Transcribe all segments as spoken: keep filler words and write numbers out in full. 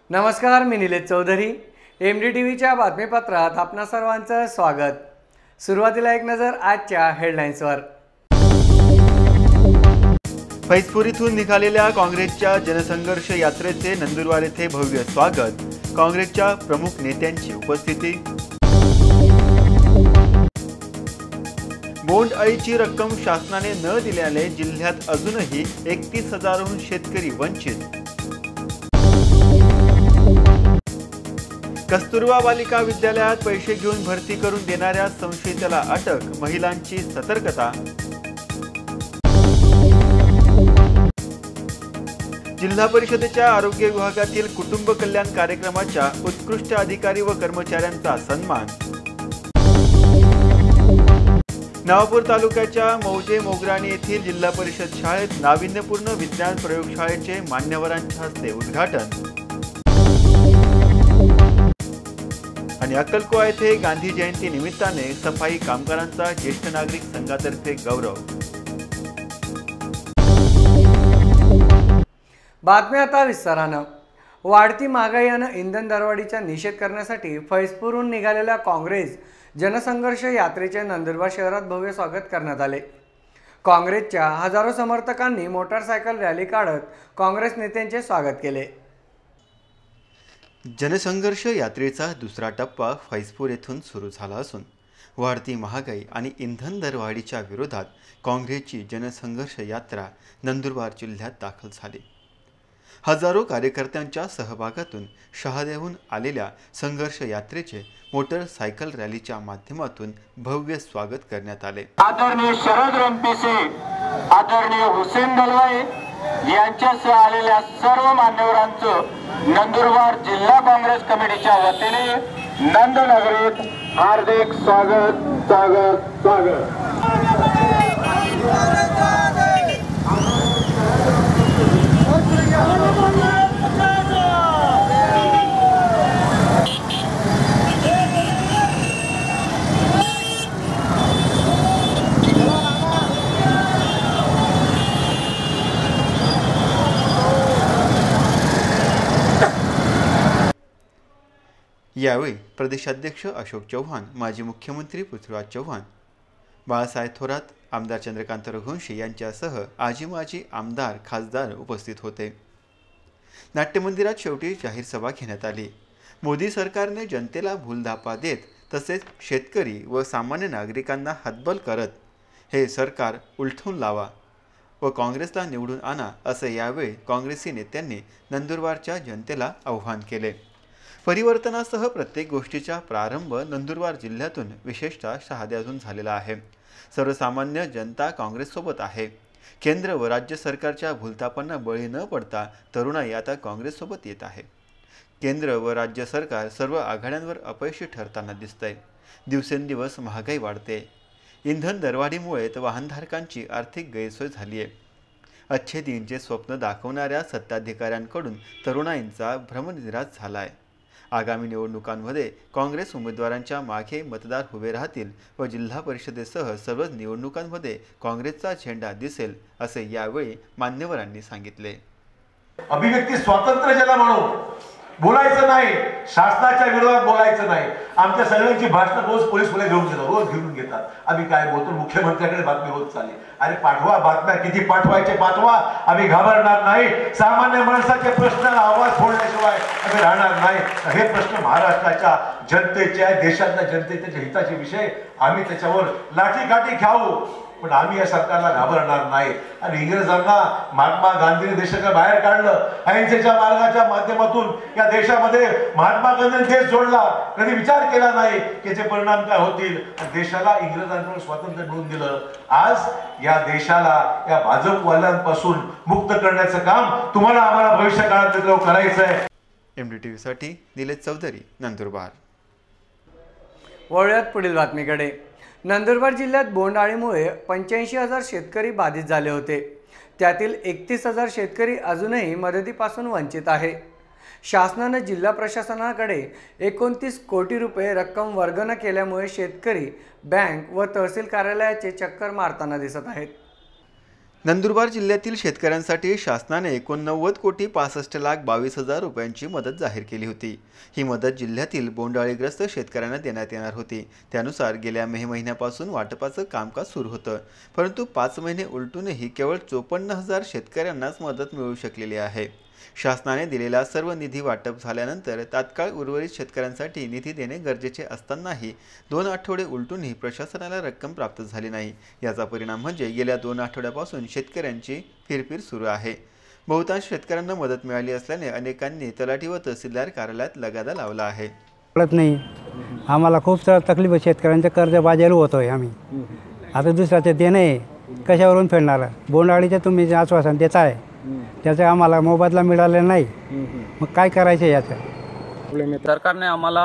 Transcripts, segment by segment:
नमस्कार, मी Nilesh Chaudhari. M D T व्हीच्या बातमीपत्रात आपणा सर्वांचं स्वागत. सुरुवातीला एक नजर आजच्या हेडलाईन्सवर. फैजपुरीतून निघालेल्या काँग्रेसच्या जनसंघर्ष यात्रेचे नंदुरबार येथे भव्य स्वागत. काँग्रेसच्या प्रमुख नेत्यांची उपस्थिती. बोंड अळीची रक्कम शासनाने न दिल्याने जिल्ह्यात अजूनही एकतीस हजारहून शेतकरी वंचित. कस्तुरबा बालिका विद्यालयात पैसे घेऊन भरती करून देणाऱ्या संशयिताला अटक. महिलांची सतर्कता. जिल्हा परिषदेच्या आरोग्य विभागातील कुटुंब कल्याण कार्यक्रमाच्या उत्कृष्ट अधिकारी व कर्मचाऱ्यांचा सन्मान. नवापूर तालुक्याच्या मौजे मोगराणी येथील जिल्हा परिषद शाळेत नाविन्यपूर्ण विज्ञान प्रयोगशाळेचे मान्यवरांच्या हस्ते उद्घाटन. आणि अक्कलकोवा येथे गांधी जयंती निमित्ताने सफाई कामगारांचा ज्येष्ठ नागरिक संघातर्फे गौरव. बातम्या आता विस्तारानं. वाढती महागाई आणि इंधन दरवाढीचा निषेध करण्यासाठी फैजपूरहून निघालेल्या काँग्रेस जनसंघर्ष यात्रेचे नंदुरबार शहरात भव्य स्वागत करण्यात आले. काँग्रेसच्या हजारो समर्थकांनी मोटारसायकल रॅली काढत काँग्रेस नेत्यांचे स्वागत केले. जनसंघर्ष यात्रेचा दुसरा टप्पा फैजपूर येथून सुरू झाला असून वाढती महागाई आणि इंधन दरवाढीच्या विरोधात काँग्रेसची जनसंघर्ष यात्रा नंदुरबार जिल्ह्यात दाखल झाली. हजारो कार्यकर्त्यांच्या सहभागातून शहाद्याहून आलेल्या संघर्ष यात्रेचे मोटरसायकल रॅलीच्या माध्यमातून भव्य स्वागत करण्यात आले. आदरणीय शरद रणपिसे, आदरणीय हुसेन दलवाई यांच्यासह आलेल्या सर्व मान्यवरांचं नंदुरबार जिल्हा काँग्रेस कमिटीच्या वतीने नंदनगरीत हार्दिक स्वागत स्वागत स्वागत. यावेळी प्रदेशाध्यक्ष अशोक चव्हाण, माजी मुख्यमंत्री पृथ्वीराज चव्हाण, बाळासाहेब थोरात, आमदार चंद्रकांत रघुवंशी यांच्यासह आजी माजी आमदार खासदार उपस्थित होते. नाट्यमंदिरात शेवटी जाहीर सभा घेण्यात आली. मोदी सरकारने जनतेला भूलधापा देत तसेच शेतकरी व सामान्य नागरिकांना हतबल करत हे सरकार उलटवून लावा व काँग्रेसला निवडून आणा असे यावेळी काँग्रेसी नेत्यांनी नंदुरबारच्या जनतेला आवाहन केले. परिवर्तनासह प्रत्येक गोष्टीचा प्रारंभ नंदुरबार जिल्ह्यातून विशेषतः शहाद्यातून झालेला आहे. सर्वसामान्य जनता काँग्रेससोबत आहे. केंद्र व राज्य सरकारच्या भूलथापांना बळी न पडता तरुणाई आता काँग्रेससोबत येत आहे. केंद्र व राज्य सरकार सर्व आघाड्यांवर अपयशी ठरताना दिसतंय. दिवसेंदिवस महागाई वाढते. इंधन दरवाढीमुळे वाहनधारकांची आर्थिक गैरसोय झाली आहे. अच्छे दिनचे स्वप्न दाखवणाऱ्या सत्ताधिकाऱ्यांकडून तरुणाईंचा भ्रमनिरास झाला आहे. आगामी निवडणुकांमध्ये काँग्रेस उमेदवारांच्या मागे मतदार उभे राहतील व जिल्हा परिषदेसह सर्वच निवडणुकांमध्ये काँग्रेसचा झेंडा दिसेल असे यावेळी मान्यवरांनी सांगितले. अभिव्यक्ती स्वातंत्र्य ज्याला म्हणू, बोलायचं नाही, शासनाच्या विरोधात बोलायचं नाही. आमच्या सगळ्यांची भाषणं रोज पोलीस पुढे घेऊन घेतात, रोज घेऊन घेतात. आम्ही काय बोलतो, मुख्यमंत्र्यांकडे बातमी रोज चालली. अरे पाठवा बातम्या, किती पाठवायचे पाठवा, आम्ही घाबरणार नाही. सामान्य माणसाच्या प्रश्नाला आवाज फोडण्याशिवाय आम्ही राहणार नाही. हे प्रश्न महाराष्ट्राच्या जनतेचे आहे, देशातल्या जनतेच्या हिताचे विषय. आम्ही त्याच्यावर लाठीकाठी घ्यावू पण आम्ही या सरकारला घाबरणार नाही. आणि इंग्रजांना महात्मा गांधींनी देशाच्या बाहेर काढलं. अहिंसेच्या मार्गाच्या माध्यमातून या देशामध्ये महात्मा गांधींनी देश जोडला. कधी विचार केला नाही की याचे परिणाम काय होतील. देशाला इंग्रजांकडून स्वातंत्र्य मिळवून दिलं. आज या देशाला या भाजपवाल्यांपासून मुक्त करण्याचं काम तुम्हाला आम्हाला भविष्य काळात करायचं आहे. एम डी टी व्ही साठी निलेश चौधरी, नंदुरबार. वळूयात पुढील बातमीकडे. नंदुरबार जिल्ह्यात बोंडअळीमुळे पंच्याऐंशी हजार शेतकरी बाधित झाले होते. त्यातील एकतीस हजार शेतकरी अजूनही मदतीपासून वंचित आहे. शासनानं जिल्हा प्रशासनाकडे एकोणतीस कोटी रुपये रक्कम वर्ग न केल्यामुळे शेतकरी बँक व तहसील कार्यालयाचे चक्कर मारताना दिसत आहेत. नंदुरबार जिल्ह्यातील शेतकऱ्यांसाठी शासनाने एकोणनव्वद कोटी पासष्ट लाख बावीस हजार रुपयांची मदत जाहीर केली होती। ही मदत जिल्ह्यातील बोंडअळीग्रस्त शेतकऱ्यांना देण्यात येणार होती। त्यानुसार गेल्या मे महिन्यापासून वाटपाचं कामकाज सुरू होतं, परंतु पाच महिने उलटूनही केवळ चोपन्न हजार शेतकऱ्यांनाच मदत मिळू शकलेली आहे। शासनाने दिलेला सर्व निधी वाटप झाल्यानंतर तात्काळ उर्वरित शेतकऱ्यांसाठी निधी देणे गरजेचे असतानाही दोन आठवडे उलटूनही प्रशासनाला रक्कम प्राप्त झाली नाही। याचा परिणाम म्हणजे गेल्या दोन आठवड्यापासून शेतकऱ्यांची फिरफिर सुरू आहे। बहुतांश शेतकऱ्यांना मदत मिळाली असल्याने अनेकांनी तलाठी व तहसीलदार कार्यालयात लगादा लावला आहे। कळत नाही आम्हाला, खूप सारा तकलीफ आहे। शेतकऱ्यांचं कर्ज बाजारू होतोय आम्ही, आता दुसऱ्याचे देणे कशावरून फेडणार? बोंडअळीचे तुम्ही जे आश्वासन देताय त्याचं आम्हाला मोबदला मिळालेला नाही, मग काय करायचं याचं? सरकारने आम्हाला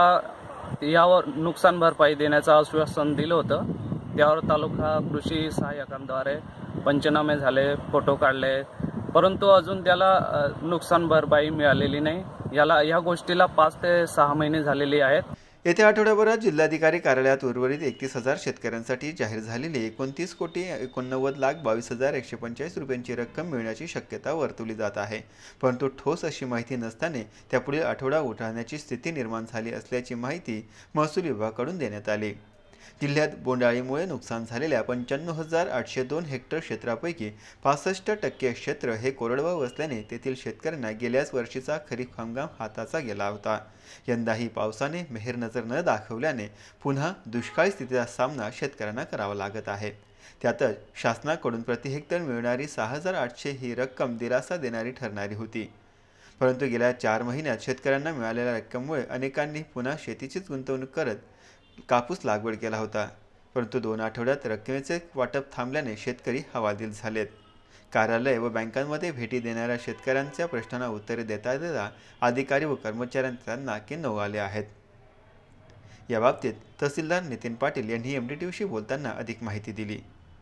यावर नुकसान भरपाई देण्याचं आश्वासन दिलं होतं। त्यावर तालुका कृषी सहाय्यकांद्वारे पंचनामे झाले, फोटो काढले, परंतु अजून त्याला नुकसान भरपाई मिळालेली नाही। याला या गोष्टीला पाच ते सहा महिने झालेले आहेत। येत्या आठवड्याभरात जिल्हाधिकारी कार्यालयात उर्वरित एकतीस हजार शेतकऱ्यांसाठी जाहीर झालेली एकोणतीस कोटी एकोणनव्वद लाख बावीस हजार एकशे पंचेचाळीस रुपयांची रक्कम मिळण्याची शक्यता वर्तवली जात आहे, परंतु ठोस अशी माहिती नसताना त्यापुढील आठवडा उठाण्याची स्थिती निर्माण झाली असल्याची माहिती महसूल विभागाकडून देण्यात आली। जिल्ह्यात बोंडअळीमुळे नुकसान झालेल्या पंच्याण्णव हजार आठशे दोन हेक्टर क्षेत्रापैकी पासष्ट टक्के क्षेत्र हे कोरडवाहू असल्याने तेथील शेतकऱ्यांना गेल्याच वर्षीचा खरीप हंगाम हाताचा गेला होता। यंदाही पावसाने मेहर नजर न दाखवल्याने पुन्हा दुष्काळी स्थितीचा सामना शेतकऱ्यांना करावा लागत आहे। त्यातच शासनाकडून प्रति हेक्टर मिळणारी सहा हजार आठशे ही रक्कम दिलासा देणारी ठरणारी होती, परंतु गेल्या चार महिन्यात शेतकऱ्यांना मिळालेल्या रक्कममुळे अनेकांनी पुन्हा शेतीचीच गुंतवणूक करत कापूस लागवड केला होता, परंतु दोन आठवड्यात रकमेचे वाटप थांबल्याने शेतकरी हवालदिल झालेत। कार्यालय व बँकांमध्ये भेटी देणाऱ्या शेतकऱ्यांच्या प्रश्नांना उत्तरे देता देता अधिकारी व कर्मचाऱ्यांना नाके नऊ आहेत। याबाबतीत तहसीलदार नितीन पाटील यांनी एमडीटीव्हीशी बोलताना अधिक माहिती दिली।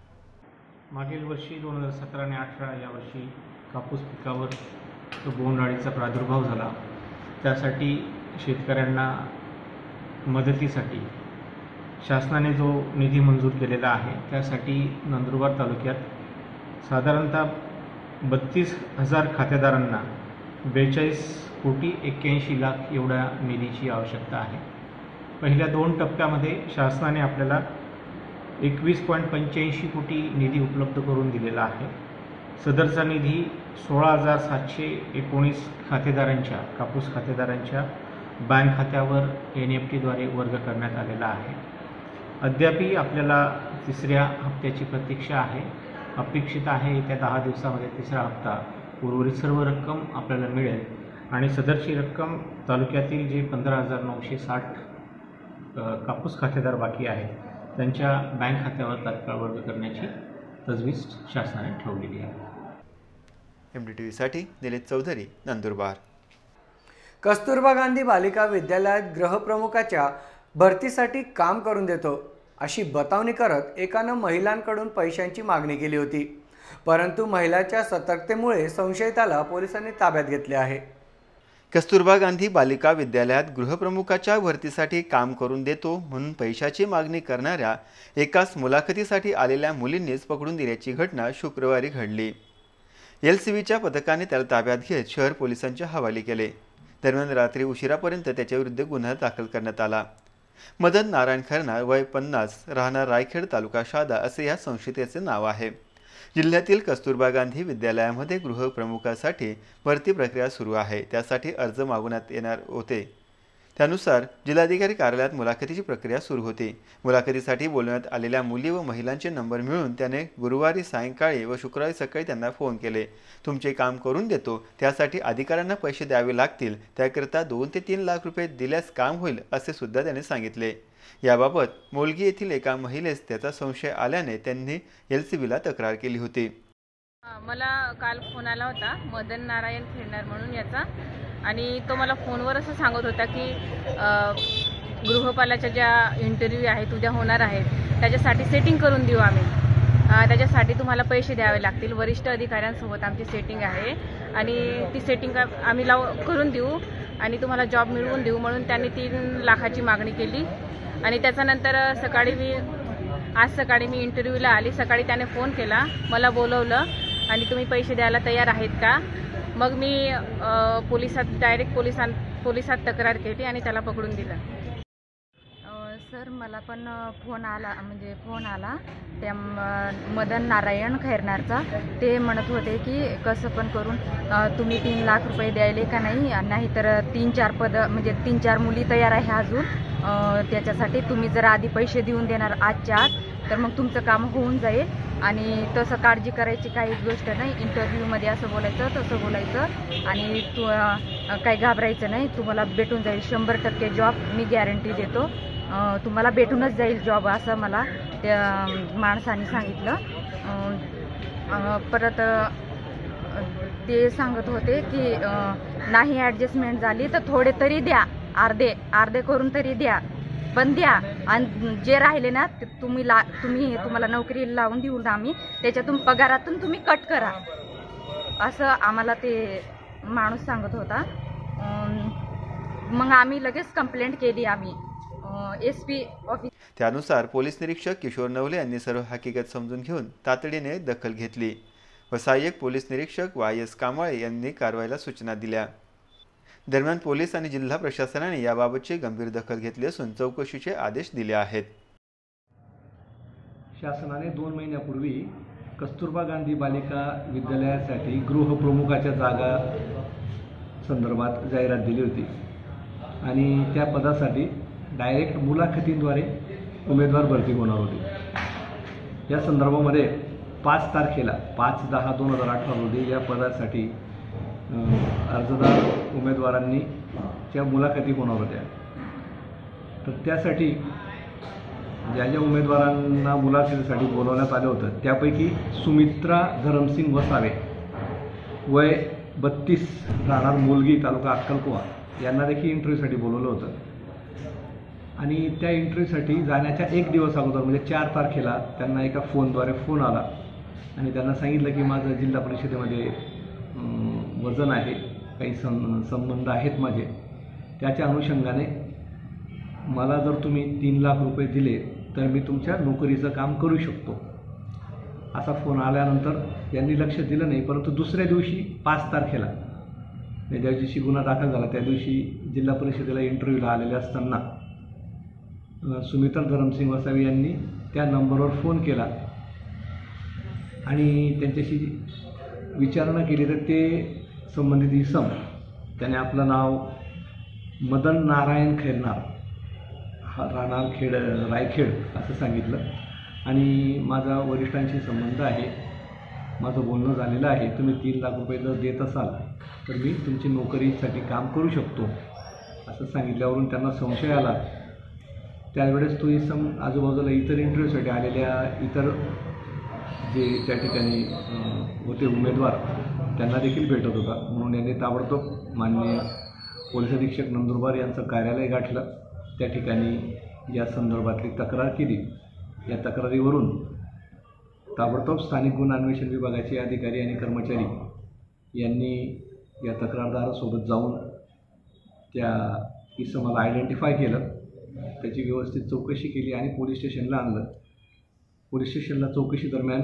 मागील वर्षी दोन हजार सतरा आणि अठरा या वर्षी कापूस पिकावर बोंडअळीचा प्रादुर्भाव झाला, त्यासाठी शेतकऱ्यांना मदतीसाठी शासनाने जो निधी मंजूर केलेला आहे त्यासाठी नंदुरबार तालुक्यात साधारणतः बत्तीस हजार खातेदारांना बेचाळीस कोटी एक्क्याऐंशी लाख एवढ्या निधीची आवश्यकता आहे। पहिल्या दोन टप्प्यामध्ये शासनाने आपल्याला एकवीस पॉईंट पंच्याऐंशी कोटी निधी उपलब्ध करून दिलेला आहे। सदरचा निधी सोळा हजार सातशे एकोणीस खातेदारांच्या कापूस खातेदारांच्या बँक खात्यावर एन एफ टीद्वारे वर्ग करण्यात आलेला आहे। अद्यापही आपल्याला तिसऱ्या हप्त्याची प्रतीक्षा आहे। अपेक्षित आहे येत्या दहा दिवसामध्ये तिसरा हप्ता उर्वरित सर्व रक्कम आपल्याला मिळेल आणि सदरची रक्कम तालुक्यातील जे पंधरा हजार नऊशे साठ कापूस खातेदार बाकी आहेत त्यांच्या बँक खात्यावर तात्काळ वर्ग करण्याची तजवीज शासनाने ठेवलेली आहे। एमडीटीव्हीसाठी निलेश चौधरी, नंदुरबार। कस्तुरबा गांधी बालिका विद्यालयात गृहप्रमुखाच्या भरतीसाठी काम करून देतो अशी बतावणी करत एकानं महिलांकडून पैशांची मागणी केली होती, परंतु महिलाच्या सतर्कतेमुळे संशयिताला पोलिसांनी ताब्यात घेतले आहे। कस्तुरबा गांधी बालिका विद्यालयात गृहप्रमुखाच्या भरतीसाठी काम करून देतो म्हणून पैशाची मागणी करणाऱ्या एकाच मुलाखतीसाठी आलेल्या मुलींनीच पकडून दिल्याची घटना शुक्रवारी घडली। एल सी बीच्या पथकाने त्याला ताब्यात घेत शहर पोलिसांच्या हवाली केले। दरम्यान रात्री उशिरापर्यंत त्याच्याविरुद्ध गुन्हा दाखल करण्यात आला। मदन नारायण खरनार, वय पन्नास, राहणार रायखेड, तालुका शहादा असे या संशयितेचे नाव आहे। जिल्ह्यातील कस्तुरबा गांधी विद्यालयामध्ये गृहप्रमुखासाठी भरती प्रक्रिया सुरू आहे, त्यासाठी अर्ज मागवण्यात येणार होते। त्यानुसार जिल्हाधिकारी कार्यालयात मुलाखतीची प्रक्रिया सुरू होती। मुलाखतीसाठी बोलवण्यात आलेल्या मुली व महिलांचे नंबर मिळून त्याने गुरुवारी सायंकाळी व शुक्रवारी सकाळी त्यांना फोन केले। तुमचे काम करून देतो, त्यासाठी अधिकाऱ्यांना पैसे द्यावे लागतील, त्याकरिता दोन ते तीन लाख रुपये दिल्यास काम होईल असे सुद्धा त्याने सांगितले। याबाबत मोलगी येथील एका महिलेस त्याचा संशय आल्याने त्यांनी एल सी बीला तक्रार केली होती। मला काल फोन आला होता मदन नारायण खेळणार म्हणून याचा, आणि तो मला फोनवर असं सांगत होता की गृहपालाच्या ज्या इंटरव्ह्यू आहेत उद्या होणार आहेत त्याच्यासाठी सेटिंग करून देऊ आम्ही, त्याच्यासाठी तुम्हाला पैसे द्यावे लागतील, वरिष्ठ अधिकाऱ्यांसोबत आमची सेटिंग आहे आणि ती सेटिंग आम्ही लाव करून देऊ आणि तुम्हाला जॉब मिळवून देऊ म्हणून त्यांनी तीन लाखाची मागणी केली। आणि त्याच्यानंतर सकाळी मी आज सकाळी मी इंटरव्ह्यूला आली, सकाळी त्याने फोन केला, मला बोलवलं आणि तुम्ही पैसे द्यायला तयार आहेत का? मग मी अ, पोलिसात डायरेक्ट पोलिसां पोलिसात तक्रार केली आणि त्याला पकडून दिलं. अ, सर मला पण फोन आला म्हणजे फोन आला त्या म- मदन नारायण खैरनारचा. ते म्हणत होते की कसं पण करून अ, तुम्ही तीन लाख रुपये द्यायले का नाही, नाहीतर तीन चार पद म्हणजे तीन चार मुली तयार आहे अजून अ, त्याच्यासाठी तुम्ही जर आधी पैसे देऊन देणार आजच्या आज तर मग तुमचं काम होऊन जाईल आणि तसं काळजी करायची काहीच गोष्ट नाही. इंटरव्ह्यूमध्ये असं बोलायचं तसं बोलायचं आणि तू अ, काही घाबरायचं नाही, तुम्हाला भेटून जाईल शंभर टक्के जॉब मी गॅरंटी देतो, अ, तुम्हाला भेटूनच जाईल जॉब असं मला त्या माणसाने सांगितलं. अ, अ, परत अ, ते सांगत होते की अ, नाही ॲडजस्टमेंट झाली तर थोडे तरी द्या, अर्धे अर्धे करून तरी द्या, पण द्या आणि जे राहिले ना ते तुम्ही ला तुम्ही तुम्हाला नोकरी लावून देऊ ना आम्ही, त्याच्यातून पगारातून तुम्ही कट करा असं आम्हाला ते माणूस सांगत होता. अं, मग आम्ही लगेच कंप्लेंट केली आम्ही एस पी ऑफिस. त्यानुसार पोलीस निरीक्षक किशोर नवले यांनी सर्व हकीकत समजून घेऊन तातडीने दखल घेतली व सहाय्यक पोलीस निरीक्षक वाय एस कांबळे यांनी कारवाईला सूचना दिल्या. दरम्यान पोलीस आणि जिल्हा प्रशासनाने याबाबतची गंभीर दखल घेतली असून चौकशीचे आदेश दिले आहेत. शासनाने दोन महिन्यापूर्वी कस्तुरबा गांधी बालिका विद्यालयासाठी गृहप्रमुखाच्या जागा संदर्भात जाहिरात दिली होती आणि त्या पदासाठी डायरेक्ट मुलाखतींद्वारे उमेदवार भरती होणार होते. या संदर्भामध्ये पाच तारखेला पाच दहा दोन हजार अठरा रोजी या पदासाठी अर्जदार उमेदवारांनी त्या मुलाखती होणार होत्या. तर त्यासाठी ज्या ज्या उमेदवारांना मुलाखतीसाठी बोलवण्यात आलं होतं त्यापैकी सुमित्रा धरमसिंग वसावे वय बत्तीस राहणार मुलगी तालुका अक्कलकुवा यांना देखील इंटरव्ह्यूसाठी बोलवलं होतं आणि त्या इंटरव्ह्यूसाठी जाण्याच्या एक दिवस अगोदर म्हणजे चार तारखेला त्यांना एका फोनद्वारे फोन आला आणि त्यांना सांगितलं की माझं जिल्हा परिषदेमध्ये वजन आहे, काही सं संबंध आहेत माझे, त्याच्या अनुषंगाने मला जर तुम्ही तीन लाख रुपये दिले तर मी तुमच्या नोकरीचं काम करू शकतो असा फोन आल्यानंतर त्यांनी लक्ष दिलं नाही. परंतु दुसऱ्या दिवशी पाच तारखेला ज्या दिवशी गुन्हा दाखल झाला त्या दिवशी जिल्हा परिषदेला इंटरव्ह्यूला आलेले असताना सुमित्रा धरमसिंग वसावे यांनी त्या नंबरवर फोन केला आणि त्यांच्याशी विचारणा केली तर ते संबंधित इसम त्याने आपलं नाव मदन नारायण खैरनार हा राहणार खेड रायखेड असं सांगितलं आणि माझा वरिष्ठांशी संबंध आहे, माझं बोलणं झालेलं आहे, तुम्ही तीन लाख रुपये जर देत असाल तर मी तुमची नोकरीसाठी काम करू शकतो असं सांगितल्यावरून त्यांना संशय आला. त्यावेळेस तो इसम आजूबाजूला इतर इंटरव्ह्यूसाठी आलेल्या इतर जे त्या ठिकाणी होते उमेदवार त्यांना देखील भेटत होता. म्हणून यांनी ताबडतोब माननीय पोलीस अधीक्षक नंदुरबार यांचं कार्यालय गाठलं, त्या ठिकाणी या संदर्भातली तक्रार केली. या तक्रारीवरून ताबडतोब स्थानिक गुन्हा अन्वेषण विभागाचे अधिकारी आणि कर्मचारी यांनी या तक्रारदारासोबत जाऊन त्या इसमाला आयडेंटिफाय केलं, त्याची व्यवस्थित चौकशी केली आणि पोलीस स्टेशनला आणलं. पोलीस स्टेशनला चौकशी दरम्यान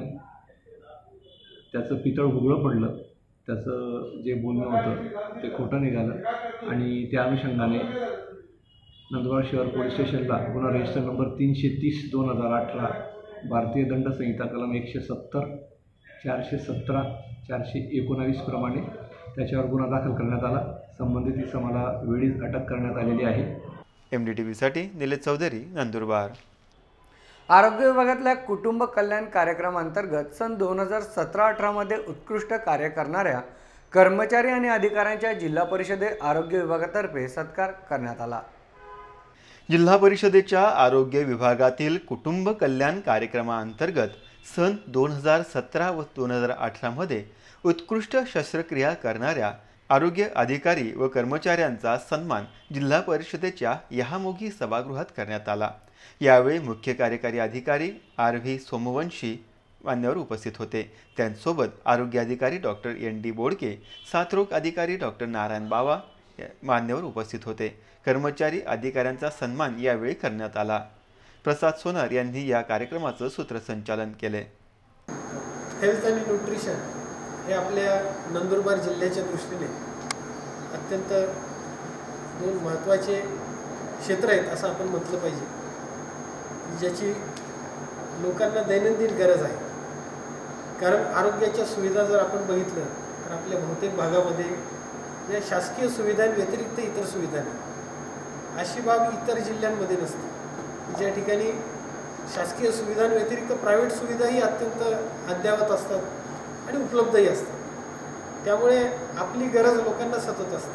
त्याचं पितळ उघडं पडलं, त्याचं जे बोलणं होतं ते खोटं निघालं आणि त्या अनुषंगाने नंदुरबार शहर पोलीस स्टेशनला गुन्हा रजिस्टर नंबर तीनशे तीस दोन हजार अठरा भारतीय दंडसंहिता कलम एकशे सत्तर चारशे सतरा चारशे एकोणावीस प्रमाणे त्याच्यावर गुन्हा दाखल करण्यात आला. संबंधित इसमाला वेळीच अटक करण्यात आलेली आहे. एम डी टी व्हीसाठी निलेश चौधरी, नंदुरबार. आरोग्य विभागातल्या कुटुंब कल्याण कार्यक्रमांतर्गत सन दोन हजार सतरा अठरामध्ये उत्कृष्ट कार्य करणाऱ्या कर्मचारी आणि अधिकाऱ्यांच्या जिल्हा परिषदे आरोग्य विभागातर्फे सत्कार करण्यात आला. जिल्हा परिषदेच्या आरोग्य विभागातील कुटुंब कल्याण कार्यक्रमाअंतर्गत सन दोन हजार सतरा व दोन हजार अठरामध्ये उत्कृष्ट शस्त्रक्रिया करणाऱ्या आरोग्य अधिकारी व कर्मचाऱ्यांचा सन्मान जिल्हा परिषदेच्या यहामोगी सभागृहात करण्यात आला. यावेळी मुख्य कार्यकारी अधिकारी आर व्ही सोमवंशी मान्यवर उपस्थित होते. त्यांच्यासोबत आरोग्य अधिकारी डॉक्टर एन डी बोडके, साथरोग अधिकारी डॉक्टर नारायण बावा मान्यवर उपस्थित होते. कर्मचारी अधिकाऱ्यांचा सन्मान यावेळी करण्यात आला. प्रसाद सोनार यांनी या कार्यक्रमाचं सूत्रसंचालन केले. हेल्थ आणि न्यूट्रिशन हे आपल्या नंदुरबार जिल्ह्याच्या दृष्टीने अत्यंत दोन महत्त्वाचे क्षेत्र आहेत असं आपण म्हटलं पाहिजे, ज्याची लोकांना दैनंदिन गरज आहे. कारण आरोग्याच्या सुविधा जर आपण बघितलं तर आपल्या बहुतेक भागामध्ये या शासकीय सुविधांव्यतिरिक्त इतर सुविधा नाही. अशी बाब इतर जिल्ह्यांमध्ये नसते, ज्या ठिकाणी शासकीय सुविधांव्यतिरिक्त प्रायव्हेट सुविधाही अत्यंत अद्ययावत असतात आणि उपलब्धही असतात. त्यामुळे आपली गरज लोकांना सतत असते.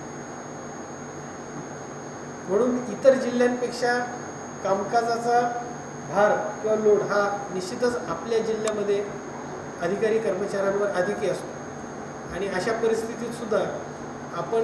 म्हणून इतर जिल्ह्यांपेक्षा कामकाजाचा भार किंवा लोड हा निश्चितच आपल्या जिल्ह्यामध्ये अधिकारी कर्मचाऱ्यांवर अधिकही असतो. आणि अशा परिस्थितीत सुद्धा आपण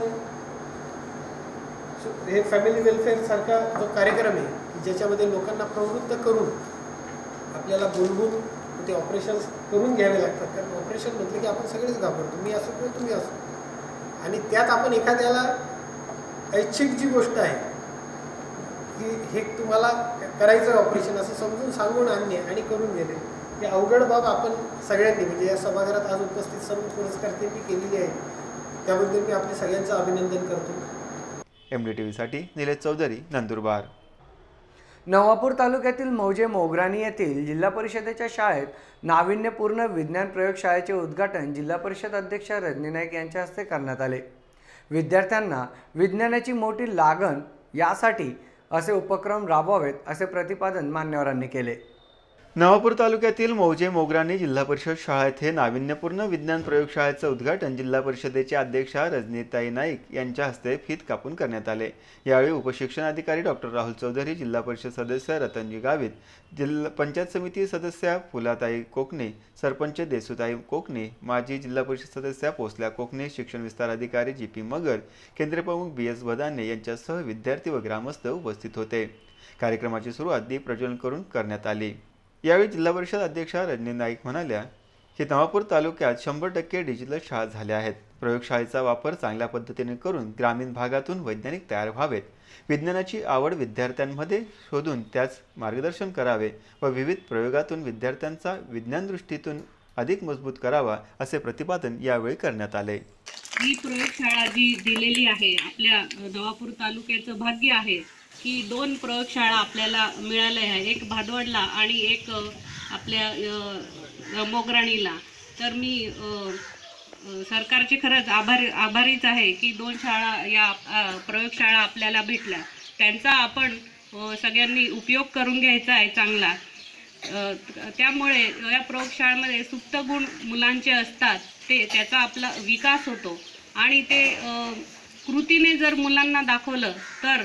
हे फॅमिली वेलफेअरसारखा जो कार्यक्रम आहे ज्याच्यामध्ये लोकांना प्रवृत्त करून आपल्याला बोलवून ते ऑपरेशन्स करून घ्यावे लागतात. कारण ऑपरेशन म्हटलं की आपण सगळेच घाबरतो, मी असो किंवा तुम्ही असो. आणि त्यात आपण एखाद्याला ऐच्छिक जी गोष्ट आहे की हे तुम्हाला करायचं ऑपरेशन असं समजून सांगून आणणे आणि करून घेणे, हे अवघड बाब आपण सगळ्यांनी म्हणजे या सभागृहात आज उपस्थित सर्व पुरस्कर्त्यांनी केलेली आहे. त्याबद्दल मी आपले सगळ्यांचं अभिनंदन करतो. एम डी टी व्हीसाठी निलेश चौधरी, नंदुरबार. नवापूर तालुक्यातील मौजे मोगराणी येथील जिल्हा परिषदेच्या शाळेत नाविन्यपूर्ण विज्ञान प्रयोगशाळेचे उद्घाटन जिल्हा परिषद अध्यक्ष रजनी नाईक यांच्या हस्ते करण्यात आले. विद्यार्थ्यांना विज्ञानाची मोठी लागण यासाठी असे उपक्रम राबवावेत असे प्रतिपादन मान्यवरांनी केले. नवापूर तालुक्यातील मौजे मोगराणी जिल्हा परिषद शाळा येथे नाविन्यपूर्ण विज्ञान प्रयोगशाळेचं उद्घाटन जिल्हा परिषदेच्या अध्यक्षा रजनीताई नाईक यांच्या हस्ते फीत कापून करण्यात आले. यावेळी उपशिक्षणाधिकारी डॉक्टर राहुल चौधरी, जिल्हा परिषद सदस्य रतनजी गावित, जिल्हा पंचायत समिती सदस्या फुलाताई कोकणे, सरपंच देसुताई कोकणे, माजी जिल्हा परिषद सदस्या पोसल्या कोकणे, शिक्षण विस्तार अधिकारी जी पी मगर, केंद्रीय प्रमुख बी एस बदाने यांच्यासह विद्यार्थी व ग्रामस्थ उपस्थित होते. कार्यक्रमाची सुरुवात दीप प्रज्वलन करून करण्यात आली. यावेळी जिल्हा परिषद अध्यक्षा रजनी नाईक म्हणाल्या की नवापूर तालुक्यात शंभर टक्के डिजिटल शाळा झाल्या आहेत. प्रयोगशाळेचा वापर चांगल्या पद्धतीने करून ग्रामीण भागातून वैज्ञानिक तयार व्हावेत. विज्ञानाची आवड विद्यार्थ्यांमध्ये शोधून त्यास मार्गदर्शन करावे व विविध प्रयोगातून विद्यार्थ्यांचा विज्ञान दृष्टीतून अधिक मजबूत करावा असे प्रतिपादन यावेळी करण्यात आले. ही प्रयोगशाळा जी दिलेली आहे, आपल्या नवापूर तालुक्याचं भाग्य आहे की दोन प्रयोगशाळा आपल्याला मिळाल्या आहे, एक भादवडला आणि एक आपल्या मोगराणीला. तर मी सरकारचे खरंच आभार आभारीच आहे की दोन शाळा या प्रयोगशाळा आपल्याला भेटल्या. त्यांचा आपण सगळ्यांनी उपयोग करून घ्यायचा आहे चांगला. त्यामुळे या प्रयोगशाळेमध्ये सुप्त गुण मुलांचे असतात, ते त्याचा आपला विकास होतो आणि ते कृतीने जर मुलांना दाखवलं तर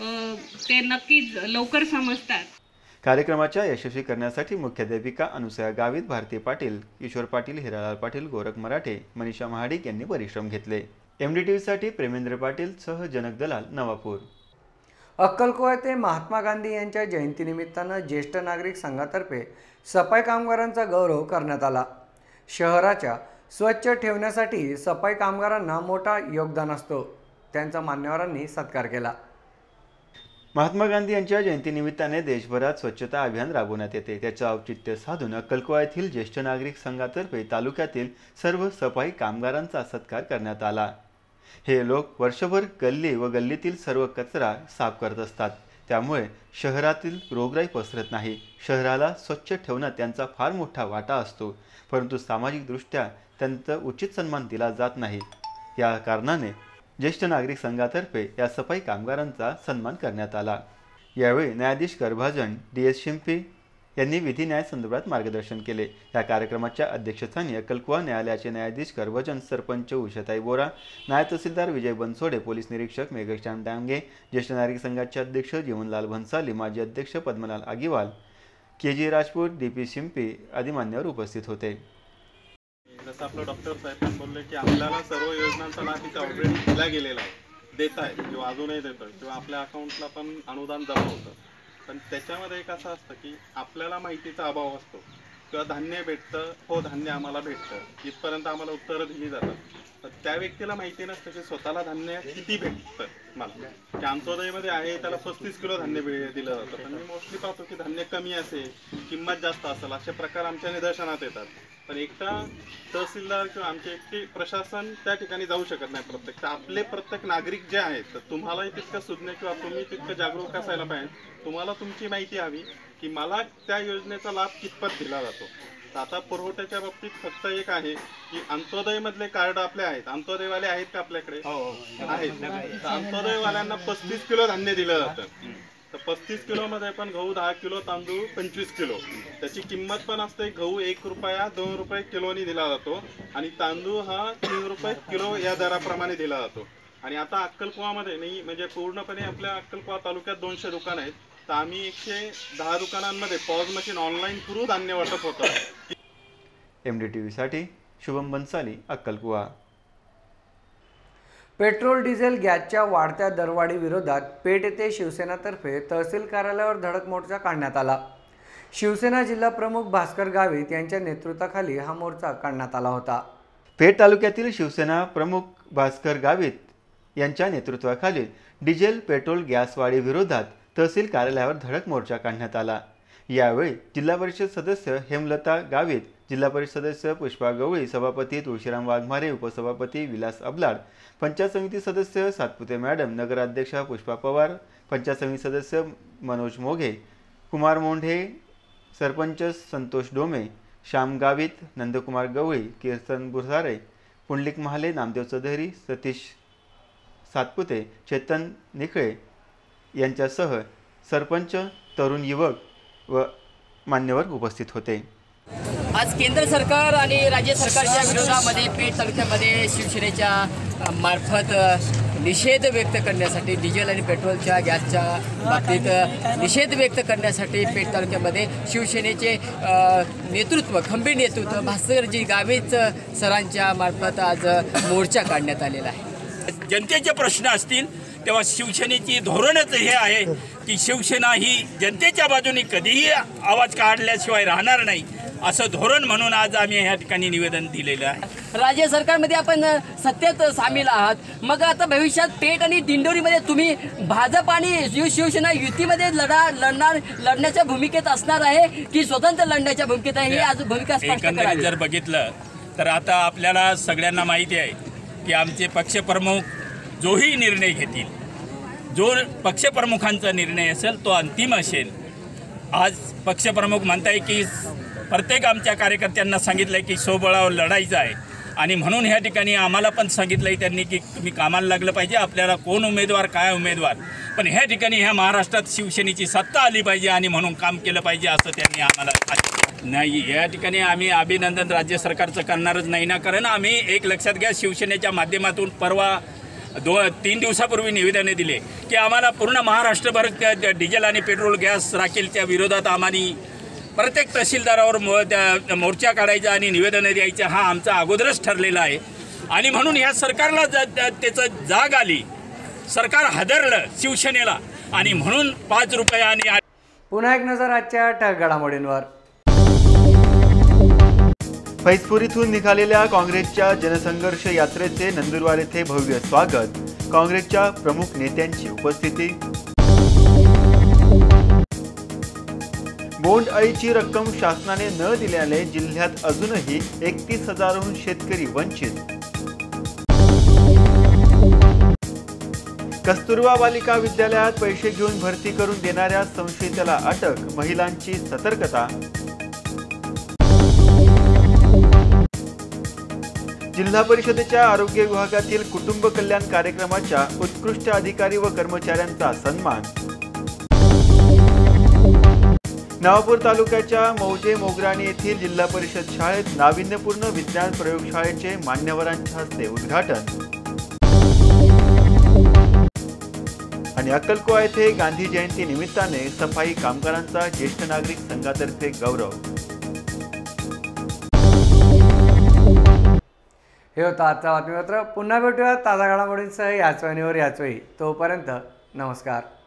ते नक्कीच लवकर समजतात. कार्यक्रमाच्या यशस्वी करण्यासाठी मुख्याध्यापिका अनुसया गावित, भारती पाटील, किशोर पाटील, हिरालाल पाटील, गोरख मराठे, मनीषा महाडिक यांनी परिश्रम घेतले. एम डी टी व्हीसाठी प्रेमेंद्र पाटील सह जनक दलाल, नवापूर. अक्कलकोवा येथे महात्मा गांधी यांच्या जयंतीनिमित्तानं ज्येष्ठ नागरिक संघातर्फे सफाई कामगारांचा गौरव करण्यात आला. शहराच्या स्वच्छ ठेवण्यासाठी सफाई कामगारांना मोठा योगदान असतो, त्यांचा मान्यवरांनी सत्कार केला. महात्मा गांधी यांच्या जयंतीनिमित्ताने देशभरात स्वच्छता अभियान राबवण्यात येते. त्याचे औचित्य साधून अक्कलकोवा येथील ज्येष्ठ नागरिक संघातर्फे तालुक्यातील सर्व सफाई कामगारांचा सत्कार करण्यात आला. हे लोक वर्षभर गल्ली व गल्लीतील सर्व कचरा साफ करत असतात, त्यामुळे शहरातील रोगराई पसरत नाही. शहराला स्वच्छ ठेवण्यात त्यांचा फार मोठा वाटा असतो, परंतु सामाजिकदृष्ट्या त्यांचा उचित सन्मान दिला जात नाही. या कारणाने ज्येष्ठ नागरिक संघातर्फे या सफाई कामगारांचा सन्मान करण्यात आला. यावेळी न्यायाधीश करभाजन, डी एस शिंपी यांनी विधी न्याय संदर्भात मार्गदर्शन केले. या कार्यक्रमाच्या अध्यक्षस्थानी अक्कलकोवा न्यायालयाचे न्यायाधीश करभाजन, सरपंच उषाताई बोरा, नायब तहसीलदार विजय बनसोडे, पोलीस निरीक्षक मेघश्याम डांगे, ज्येष्ठ नागरिक संघाचे अध्यक्ष जीवनलाल भन्साली, माजी अध्यक्ष Padmalal Agiwal, K G Rajput, D P Shimpi आदी मान्यवर उपस्थित होते. जसं आपलं डॉक्टर साहेब बोलले की आपल्याला सर्व योजनांचा लाभ इथे ऑलरेडी दिला गेलेला आहे, देत आहे किंवा अजूनही देतोय किंवा आपल्या अकाउंटला पण अनुदान जमा होतं. पण त्याच्यामध्ये एक असं असतं की आपल्याला माहितीचा अभाव असतो किंवा धान्य भेटतं, हो धान्य आम्हाला भेटतं इथपर्यंत आम्हाला उत्तरं दिली जातात, तर त्या व्यक्तीला माहिती नसतं की स्वतःला धान्य किती भेटतं. मला की अंत्योदयमध्ये आहे त्याला पस्तीस किलो धान्य दिलं जातं, पण मी मोस्टली पाहतो की धान्य कमी असेल, किंमत जास्त असेल, असे प्रकार आमच्या निदर्शनात येतात. पण एकटा तहसीलदार किंवा आमचे एकटे प्रशासन त्या ठिकाणी जाऊ शकत नाही प्रत्येक. तर आपले प्रत्येक नागरिक जे आहेत, तर तुम्हालाही तितकं सुज्ञ किंवा तुम्ही तितकं जागरूक असायला पाहिजे. तुम्हाला तुमची माहिती हवी की मला त्या योजनेचा लाभ कितपत दिला जातो. तर आता पुरवठ्याच्या बाबतीत फक्त एक आहे की अंत्योदय मधले कार्ड आपले आहेत. अंत्योदयवाले आहेत का आपल्याकडे? आहेत. तर अंत्योदयवाल्यांना पस्तीस किलो धान्य दिलं जातं. तर पस्तीस किलो मध्ये पण गहू दहा किलो, तांदूळ पंचवीस किलो. त्याची किंमत पण असते. गहू एक रुपया दोन रुपये किलोनी दिला जातो आणि तांदूळ हा तीन रुपये किलो या दराप्रमाणे दिला जातो. आणि आता अक्कलकुवामध्ये नाही म्हणजे पूर्णपणे आपल्या अक्कलकुवा तालुक्यात दोनशे दुकान आहेत. तर आम्ही एकशे दहा दुकानांमध्ये पॉज मशीन ऑनलाईन थ्रू धान्य वाटप होतं. एम डी टी व्हीसाठी शुभम बन्साली, अक्कलकुवा. पेट्रोल डिझेल गॅसच्या वाढत्या दरवाढी विरोधात पेठ येथे शिवसेनातर्फे तहसील कार्यालयावर धडक मोर्चा काढण्यात आला. शिवसेना जिल्हा प्रमुख भास्कर गावित यांच्या नेतृत्वाखाली हा मोर्चा काढण्यात आला होता. पेठ तालुक्यातील शिवसेना प्रमुख भास्कर गावित यांच्या नेतृत्वाखाली डिझेल पेट्रोल गॅस वाढी विरोधात तहसील कार्यालयावर धडक मोर्चा काढण्यात आला. यावेळी जिल्हा परिषद सदस्य हेमलता गावित, जिल्हा परिषद सदस्य पुष्पा गवळी, सभापती तुळशीराम वाघमारे, उपसभापती विलास अबलाड, पंचायत समिती सदस्य सातपुते मॅडम, नगराध्यक्षा पुष्पा पवार, पंचायत समिती सदस्य मनोज मोघे, कुमार मोंढे, सरपंच संतोष डोमे, श्याम गावित, नंदकुमार गवळी, कीर्तन बुरसारे, पुंडलिक महाले, नामदेव चौधरी, सतीश सातपुते, चेतन निखळे यांच्यासह सरपंच, तरुण युवक व मान्यवर उपस्थित होते. आज केंद्र सरकार आणि राज्य सरकारच्या विरोधामध्ये पेठ तालुक्यामध्ये शिवसेनेच्या मार्फत निषेध व्यक्त करण्यासाठी डिझेल आणि पेट्रोलच्या गॅसच्या बाबतीत निषेध व्यक्त करण्यासाठी पेठ तालुक्यामध्ये शिवसेनेचे नेतृत्व खंबीर नेतृत्व भास्करजी गावित सरांच्या मार्फत आज मोर्चा काढण्यात आलेला आहे. जनतेचे प्रश्न असतील तेव्हा शिवसेनेची धोरणच हे आहे की शिवसेना ही जनतेच्या बाजूने कधीही आवाज काढल्याशिवाय राहणार नाही असं धोरण म्हणून आज आम्ही या ठिकाणी निवेदन दिलेलं आहे. राज्य सरकारमध्ये आपण सत्तेत सामील आहात, मग आता भविष्यात पेठ आणि दिंडोरीमध्ये तुम्ही भाजप आणि शिवसेना युतीमध्ये लढा लढणार लढण्याच्या भूमिकेत असणार आहे की स्वतंत्र लढण्याच्या भूमिकेत आहे, ही आज भूमिका स्पष्ट करा. जर बघितलं तर आता आपल्याला सगळ्यांना माहिती आहे की आमचे पक्षप्रमुख जोही निर्णय घेतील, जो पक्षप्रमुखांचा निर्णय असेल तो अंतिम असेल. आज पक्षप्रमुख म्हणताय की प्रत्येक आमच्या कार्यकर्त्यांना सांगितलं आहे की स्वबळावर लढायचं आहे आणि म्हणून ह्या ठिकाणी आम्हाला पण सांगितलं आहे त्यांनी की तुम्ही कामाला लागलं पाहिजे. आपल्याला कोण उमेदवार काय उमेदवार, पण ह्या ठिकाणी ह्या महाराष्ट्रात शिवसेनेची सत्ता आली पाहिजे आणि म्हणून काम केलं पाहिजे असं त्यांनी आम्हाला सांगितलं. नाही, या ठिकाणी आम्ही अभिनंदन राज्य सरकारचं करणारच नाही ना, कारण आम्ही एक लक्षात घ्या, शिवसेनेच्या माध्यमातून परवा दो तीन दिवसापूर्वी निवेदने दिले की आम्हाला पूर्ण महाराष्ट्रभर डिझेल आणि पेट्रोल गॅस राखेलच्या विरोधात आम्हाला प्रत्येक तहसीलदारावर मो त्या मोर्चा काढायचा आणि निवेदनं द्यायचं हा आमचा अगोदरच ठरलेला आहे. आणि म्हणून ह्या सरकारला ज त्याचं जाग आली, सरकार हादरलं शिवसेनेला आणि म्हणून पाच रुपये आणि पुन्हा एक नजर आजच्या ठळक घडामोडींवर. फैजपूर इथून निघालेल्या काँग्रेसच्या जनसंघर्ष यात्रेचे नंदुरबार येथे भव्य स्वागत, काँग्रेसच्या प्रमुख नेत्यांची उपस्थिती. बोंड अळीची रक्कम शासनाने न दिल्याने जिल्ह्यात अजूनही एकतीस हजारहून शेतकरी वंचित. कस्तुरबा बालिका विद्यालयात पैसे घेऊन भरती करून देणाऱ्या संशयिताला अटक, महिलांची सतर्कता. जिल्हा परिषदेच्या आरोग्य विभागातील कुटुंब कल्याण कार्यक्रमाच्या उत्कृष्ट अधिकारी व कर्मचाऱ्यांचा सन्मान. नवापूर तालुक्याच्या मौजे मोगराणी येथील जिल्हा परिषद शाळेत नाविन्यपूर्ण विज्ञान प्रयोगशाळेचे मान्यवरांच्या हस्ते उद्घाटन. आणि अक्कलकुवा येथे गांधी जयंती निमित्ताने सफाई कामगारांचा ज्येष्ठ नागरिक संघातर्फे गौरव. हे होतं आजचा बातमीपत्र. पुन्हा भेटूया ताजा घडामोडींसह याच वाहिनीवर याच वेळी. तोपर्यंत नमस्कार.